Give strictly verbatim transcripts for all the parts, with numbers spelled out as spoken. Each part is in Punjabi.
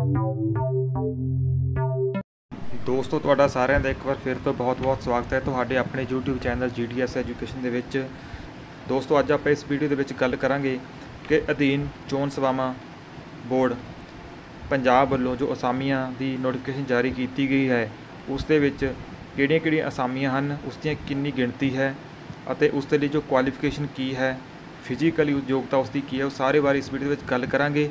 ਦੋਸਤੋ ਤੁਹਾਡਾ ਸਾਰਿਆਂ ਦਾ ਇੱਕ ਵਾਰ ਫਿਰ ਤੋਂ ਬਹੁਤ-ਬਹੁਤ ਸਵਾਗਤ ਹੈ ਤੁਹਾਡੇ ਆਪਣੇ YouTube channel G D S education ਦੇ ਵਿੱਚ। ਦੋਸਤੋ ਅੱਜ ਆਪਾਂ ਇਸ ਵੀਡੀਓ ਦੇ ਵਿੱਚ ਗੱਲ ਕਰਾਂਗੇ ਕਿ ਅਧੀਨ ਚੋਣ ਸੇਵਾਵਾਂ ਬੋਰਡ ਪੰਜਾਬ ਵੱਲੋਂ ਜੋ ਅਸਾਮੀਆਂ ਦੀ ਨੋਟੀਫਿਕੇਸ਼ਨ ਜਾਰੀ ਕੀਤੀ ਗਈ ਹੈ ਉਸ ਦੇ ਵਿੱਚ ਕਿਹੜੀਆਂ-ਕਿਹੜੀਆਂ ਅਸਾਮੀਆਂ ਹਨ, ਉਸ ਦੀਆਂ ਕਿੰਨੀ ਗਿਣਤੀ ਹੈ ਅਤੇ ਉਸ ਦੇ ਲਈ ਜੋ ਕੁਆਲੀਫਿਕੇਸ਼ਨ ਕੀ ਹੈ, ਫਿਜ਼ੀਕਲ ਯੋਗਤਾ ਉਸ ਦੀ ਕੀ ਹੈ, ਉਹ ਸਾਰੇ ਬਾਰੇ ਇਸ ਵੀਡੀਓ ਦੇ ਵਿੱਚ ਗੱਲ ਕਰਾਂਗੇ।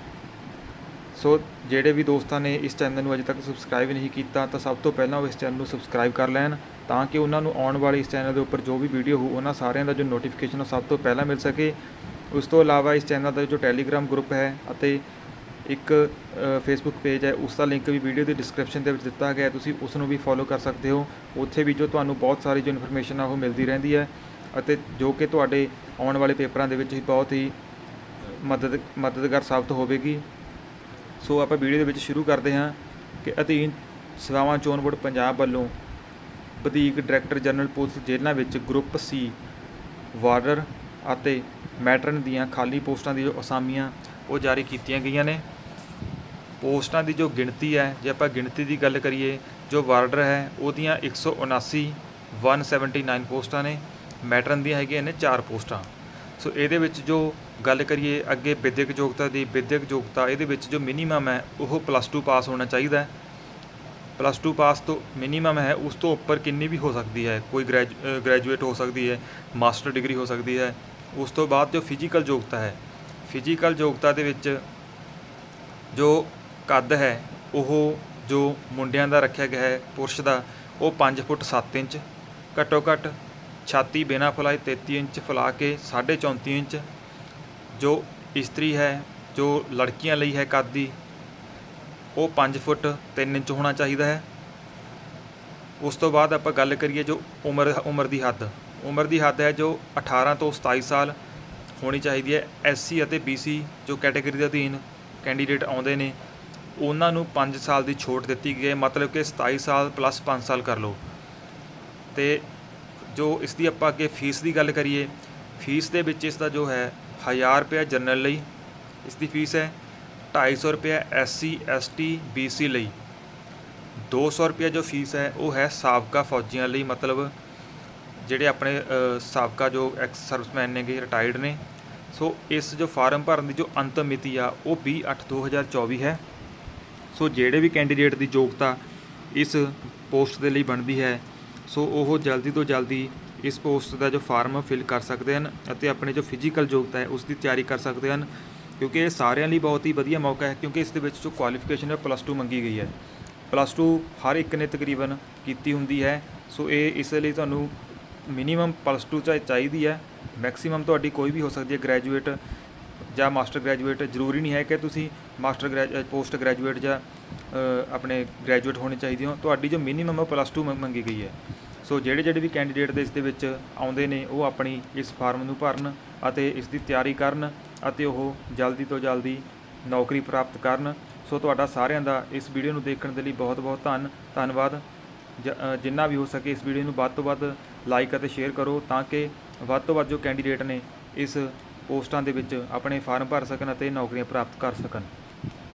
ਸੋ ਜਿਹੜੇ ਵੀ ਦੋਸਤਾਂ ਨੇ ਇਸ ਚੈਨਲ ਨੂੰ ਅਜੇ ਤੱਕ ਸਬਸਕ੍ਰਾਈਬ ਨਹੀਂ ਕੀਤਾ ਤਾਂ ਸਭ ਤੋਂ ਪਹਿਲਾਂ ਉਹ ਇਸ ਚੈਨਲ ਨੂੰ ਸਬਸਕ੍ਰਾਈਬ ਕਰ ਲੈਣ ਤਾਂ ਕਿ ਉਹਨਾਂ ਨੂੰ ਆਉਣ ਵਾਲੇ ਇਸ ਚੈਨਲ ਦੇ ਉੱਪਰ ਜੋ ਵੀ ਵੀਡੀਓ ਹੋ ਉਹਨਾਂ ਸਾਰਿਆਂ ਦਾ ਜੋ ਨੋਟੀਫਿਕੇਸ਼ਨ ਉਹ ਸਭ ਤੋਂ ਪਹਿਲਾਂ ਮਿਲ ਸਕੇ। ਉਸ ਤੋਂ ਇਲਾਵਾ ਇਸ ਚੈਨਲ ਦਾ ਜੋ ਟੈਲੀਗ੍ਰਾਮ ਗਰੁੱਪ ਹੈ ਅਤੇ ਇੱਕ ਫੇਸਬੁੱਕ ਪੇਜ ਹੈ ਉਸ ਦਾ ਲਿੰਕ ਵੀ ਵੀਡੀਓ ਦੀ ਡਿਸਕ੍ਰਿਪਸ਼ਨ ਦੇ ਵਿੱਚ ਦਿੱਤਾ ਗਿਆ, ਤੁਸੀਂ ਉਸ ਨੂੰ ਵੀ ਫੋਲੋ ਕਰ ਸਕਦੇ ਹੋ। ਉੱਥੇ ਵੀ ਜੋ ਤੁਹਾਨੂੰ ਬਹੁਤ ਸਾਰੀ ਜੋ ਇਨਫੋਰਮੇਸ਼ਨ ਆ ਉਹ ਮਿਲਦੀ ਰਹਿੰਦੀ ਹੈ ਅਤੇ ਜੋ ਕਿ ਤੁਹਾਡੇ ਆਉਣ ਵਾਲੇ ਪੇਪਰਾਂ ਦੇ ਵਿੱਚ ਹੀ ਬਹੁਤ ਹੀ ਮਦਦ ਮਦਦਗਾਰ ਸਾਬਤ ਹੋਵੇਗੀ। ਸੋ ਆਪਾਂ ਵੀਡੀਓ ਦੇ ਵਿੱਚ ਸ਼ੁਰੂ ਕਰਦੇ ਹਾਂ ਕਿ ਅਧੀਨ ਸੇਵਾਵਾਂ ਚੋਣ ਬੋਰਡ ਪੰਜਾਬ ਵੱਲੋਂ ਵਧੀਕ ਡਾਇਰੈਕਟਰ ਜਨਰਲ ਪੁਲਿਸ ਜੇਲ੍ਹਾਂ ਵਿੱਚ ਗਰੁੱਪ ਸੀ ਵਾਰਡਰ ਅਤੇ ਮੈਟਰਨ ਦੀਆਂ ਖਾਲੀ ਪੋਸਟਾਂ ਦੀ ਜੋ ਅਸਾਮੀਆਂ ਉਹ ਜਾਰੀ ਕੀਤੀਆਂ ਗਈਆਂ ਨੇ। ਪੋਸਟਾਂ ਦੀ ਜੋ ਗਿਣਤੀ ਹੈ, ਜੇ ਆਪਾਂ ਗਿਣਤੀ ਦੀ ਗੱਲ ਕਰੀਏ, ਜੋ ਵਾਰਡਰ ਹੈ ਉਹਦੀਆਂ ਇੱਕ ਸੌ ਉਨਾਸੀ ਇੱਕ ਸੌ ਉਣਾਸੀ ਪੋਸਟਾਂ ਨੇ, ਮੈਟਰਨ ਦੀਆਂ ਹੈਗੀਆਂ ਨੇ ਚਾਰ ਪੋਸਟਾਂ। ਸੋ ਇਹਦੇ ਵਿੱਚ ਜੋ ਗੱਲ ਕਰੀਏ ਅੱਗੇ ਵਿਦਿਅਕ ਯੋਗਤਾ ਦੀ, ਵਿਦਿਅਕ ਯੋਗਤਾ ਇਹਦੇ ਵਿੱਚ ਜੋ ਮਿਨੀਮਮ ਹੈ ਉਹ ਪਲੱਸ ਟੂ ਪਾਸ ਹੋਣਾ ਚਾਹੀਦਾ। ਪਲੱਸ ਟੂ ਪਾਸ ਤੋਂ ਮਿਨੀਮਮ ਹੈ, ਉਸ ਤੋਂ ਉੱਪਰ ਕਿੰਨੀ ਵੀ ਹੋ ਸਕਦੀ ਹੈ, ਕੋਈ ਗ੍ਰੈਜੂ ਗ੍ਰੈਜੂਏਟ ਹੋ ਸਕਦੀ ਹੈ, ਮਾਸਟਰ ਡਿਗਰੀ ਹੋ ਸਕਦੀ ਹੈ। ਉਸ ਤੋਂ ਬਾਅਦ ਜੋ ਫਿਜ਼ੀਕਲ ਯੋਗਤਾ ਹੈ, ਫਿਜ਼ੀਕਲ ਯੋਗਤਾ ਦੇ ਵਿੱਚ ਜੋ ਕੱਦ ਹੈ ਉਹ ਜੋ ਮੁੰਡਿਆਂ ਦਾ ਰੱਖਿਆ ਗਿਆ ਹੈ ਪੁਰਸ਼ ਦਾ ਉਹ ਪੰਜ ਫੁੱਟ ਸੱਤ ਇੰਚ ਘੱਟੋ ਘੱਟ, ਛਾਤੀ ਬਿਨਾਂ ਫੁਲਾਏ ਤੇਤੀ ਇੰਚ ਫੁਲਾ ਕੇ ਸਾਢੇ ਚੌਂਤੀ ਇੰਚ। ਜੋ ਇਸਤਰੀ ਹੈ, ਜੋ ਲੜਕੀਆਂ ਲਈ ਹੈ ਕੱਦ ਦੀ, ਉਹ ਪੰਜ ਫੁੱਟ ਤਿੰਨ ਇੰਚ ਹੋਣਾ ਚਾਹੀਦਾ ਹੈ। ਉਸ ਤੋਂ ਬਾਅਦ ਆਪਾਂ ਗੱਲ ਕਰੀਏ ਜੋ ਉਮਰ ਉਮਰ ਦੀ ਹੱਦ, ਉਮਰ ਦੀ ਹੱਦ ਹੈ ਜੋ ਅਠਾਰਾਂ ਤੋਂ ਸਤਾਈ ਸਾਲ ਹੋਣੀ ਚਾਹੀਦੀ ਹੈ। ਐਸ ਸੀ ਅਤੇ ਬੀ ਸੀ ਜੋ ਕੈਟੇਗਰੀ ਦੇ ਅਧੀਨ ਕੈਂਡੀਡੇਟ ਆਉਂਦੇ ਨੇ ਉਹਨਾਂ ਨੂੰ ਪੰਜ ਸਾਲ ਦੀ ਛੋਟ ਦਿੱਤੀ ਗਈ ਹੈ, ਮਤਲਬ ਕਿ ਸਤਾਈ ਸਾਲ ਪਲੱਸ ਪੰਜ ਸਾਲ ਕਰ ਲਓ। ਅਤੇ ਜੋ ਇਸ ਦੀ ਆਪਾਂ ਅੱਗੇ ਫੀਸ ਦੀ ਗੱਲ ਕਰੀਏ, ਫੀਸ ਦੇ ਵਿੱਚ ਇਸ ਦਾ ਜੋ ਹੈ ਹਜ਼ਾਰ ਰੁਪਇਆ ਜਨਰਲ ਲਈ ਇਸ ਦੀ ਫੀਸ ਹੈ, ਢਾਈ ਸੌ ਰੁਪਇਆ S C S T B C ਲਈ, ਦੋ ਸੌ ਰੁਪਇਆ ਜੋ ਫੀਸ ਹੈ ਉਹ ਹੈ ਸਾਬਕਾ ਫੌਜੀਆਂ ਲਈ, ਮਤਲਬ ਜਿਹੜੇ ਆਪਣੇ ਸਾਬਕਾ ਜੋ ਐਕਸ ਸਰਵਿਸਮੈਨ ਨੇਗੇ, ਰਿਟਾਇਰਡ ਨੇ। ਸੋ ਇਸ ਜੋ ਫਾਰਮ ਭਰਨ ਦੀ ਜੋ ਅੰਤਮ ਮਿਤੀ ਆ ਉਹ ਵੀਹ ਅੱਠ ਦੋ ਹਜ਼ਾਰ ਚੌਵੀ ਹੈ। ਸੋ ਜਿਹੜੇ ਵੀ ਕੈਂਡੀਡੇਟ ਦੀ ਯੋਗਤਾ ਇਸ ਪੋਸਟ ਦੇ ਲਈ ਬਣਦੀ ਹੈ ਸੋ ਉਹ ਜਲਦੀ ਤੋਂ ਜਲਦੀ ਇਸ ਪੋਸਟ ਦਾ ਜੋ ਫਾਰਮ ਫਿਲ ਕਰ ਸਕਦੇ ਹਨ ਅਤੇ ਆਪਣੇ ਜੋ ਫਿਜ਼ੀਕਲ ਯੋਗਤਾ ਹੈ ਉਸ ਦੀ ਤਿਆਰੀ ਕਰ ਸਕਦੇ ਹਨ, ਕਿਉਂਕਿ ਇਹ ਸਾਰਿਆਂ ਲਈ ਬਹੁਤ ਹੀ ਵਧੀਆ ਮੌਕਾ ਹੈ। ਕਿਉਂਕਿ ਇਸ ਦੇ ਵਿੱਚ ਜੋ ਕੁਆਲੀਫਿਕੇਸ਼ਨ ਹੈ ਪਲੱਸ ਟੂ ਮੰਗੀ ਗਈ ਹੈ, ਪਲੱਸ ਟੂ ਹਰ ਇੱਕ ਨੇ ਤਕਰੀਬਨ ਕੀਤੀ ਹੁੰਦੀ ਹੈ। ਸੋ ਇਹ ਇਸ ਲਈ ਤੁਹਾਨੂੰ ਮਿਨੀਮਮ ਪਲੱਸ ਟੂ ਚਾਹੇ ਚਾਹੀਦੀ ਹੈ, ਮੈਕਸੀਮਮ ਤੁਹਾਡੀ ਕੋਈ ਵੀ ਹੋ ਸਕਦੀ ਹੈ, ਗ੍ਰੈਜੂਏਟ ਜਾਂ ਮਾਸਟਰ ਗ੍ਰੈਜੂਏਟ। ਜ਼ਰੂਰੀ ਨਹੀਂ ਹੈ ਕਿ ਤੁਸੀਂ ਮਾਸਟਰ ਗ੍ਰੈ ਪੋਸਟ ਗ੍ਰੈਜੂਏਟ ਜਾਂ ਆਪਣੇ ਗ੍ਰੈਜੂਏਟ ਹੋਣੀ ਚਾਹੀਦੀ ਹੋ, ਤੁਹਾਡੀ ਜੋ ਮਿਨੀਮਮ ਹੈ ਪਲੱਸ ਟੂ ਮੰਗੀ ਗਈ ਹੈ। ਸੋ ਜਿਹੜੇ ਜਿਹੜੇ ਵੀ ਕੈਂਡੀਡੇਟ ਦੇ ਇਸ ਦੇ ਵਿੱਚ ਆਉਂਦੇ ਨੇ ਉਹ ਆਪਣੀ ਇਸ ਫਾਰਮ ਨੂੰ ਭਰਨ ਅਤੇ ਇਸ ਦੀ ਤਿਆਰੀ ਕਰਨ ਅਤੇ ਉਹ ਜਲਦੀ ਤੋਂ ਜਲਦੀ ਨੌਕਰੀ ਪ੍ਰਾਪਤ ਕਰਨ। ਸੋ ਤੁਹਾਡਾ ਸਾਰਿਆਂ ਦਾ ਇਸ ਵੀਡੀਓ ਨੂੰ ਦੇਖਣ ਦੇ ਲਈ ਬਹੁਤ ਬਹੁਤ ਧੰਨ ਧੰਨਵਾਦ। ਜ ਜਿੰਨਾ ਵੀ ਹੋ ਸਕੇ ਇਸ ਵੀਡੀਓ ਨੂੰ ਵੱਧ ਤੋਂ ਵੱਧ ਲਾਈਕ ਅਤੇ ਸ਼ੇਅਰ ਕਰੋ ਤਾਂ ਕਿ ਵੱਧ ਤੋਂ ਵੱਧ ਜੋ ਕੈਂਡੀਡੇਟ ਨੇ ਇਸ ਪੋਸਟਾਂ ਦੇ ਵਿੱਚ ਆਪਣੇ ਫਾਰਮ ਭਰ ਸਕਣ ਅਤੇ ਨੌਕਰੀਆਂ ਪ੍ਰਾਪਤ ਕਰ ਸਕਣ।